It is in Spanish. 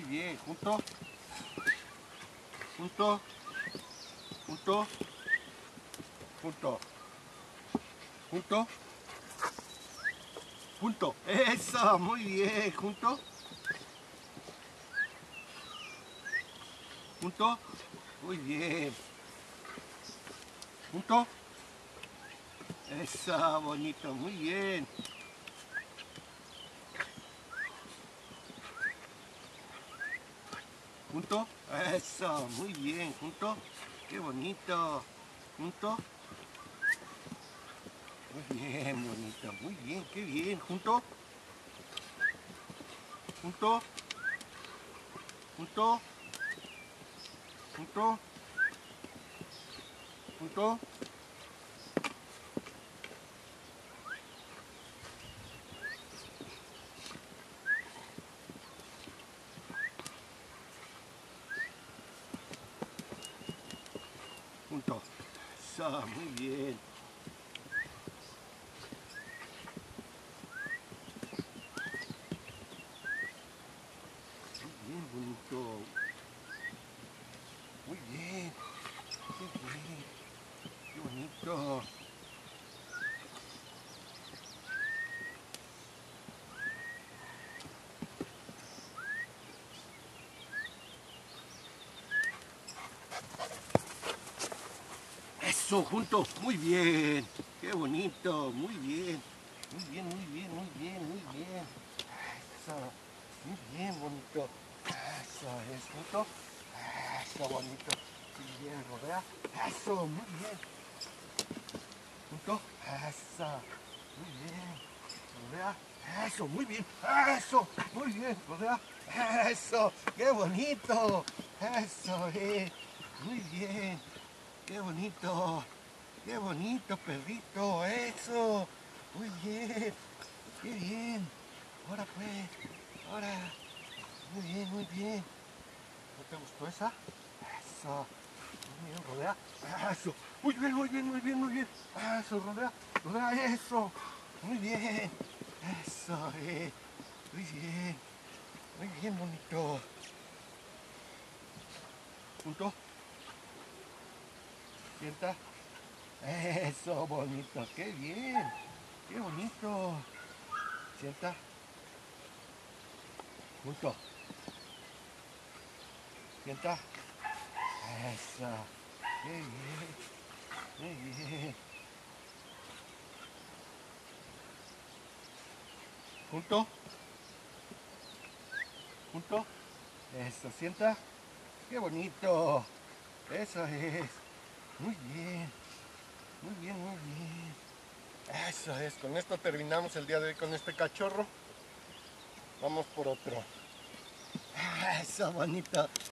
bien. Junto. Junto. Junto. Junto. Junto. Junto. Eso, muy bien. Junto. Junto. Muy bien. Junto. Eso, bonito. Muy bien. Junto. Eso, muy bien. Junto. Qué bonito. Junto. Muy bien, bonito. Muy bien, qué bien. Junto. Junto. Junto. Junto. Junto. Junto. Eso, muy bien. Muy bien, bonito. Muy bien. Qué bien. Qué bonito. Eso, junto. Muy bien. Qué bonito. Muy bien. Muy bien, muy bien, muy bien, muy bien. Eso. Muy bien, bonito. Eso es, junto. Eso, bonito. Muy bien, rodea. Eso, muy bien. Junto. Eso. Muy bien. Rodea. Eso, muy bien. Eso, muy bien. Rodea. Eso. Qué bonito. Eso, muy bien. Qué bonito. Qué bonito, perrito. Eso. Muy bien. Qué bien. Ahora pues. Ahora. Muy bien, muy bien. ¿No te gustó esa? Eso. Muy bien, rodea. Eso. Muy bien, muy bien, muy bien, muy bien. Eso, rodea. Rodea, eso. Muy bien. Eso, Muy bien. Muy bien, bonito. Junto. Sienta. Eso, bonito. Qué bien. Qué bonito. Sienta. Junto. Sienta. Eso. Qué bien. Muy bien. Junto. Junto. Eso, sienta. Qué bonito. Eso es. Muy bien. Muy bien, muy bien. Eso es. Con esto terminamos el día de hoy con este cachorro. Vamos por otro. Eso, bonito.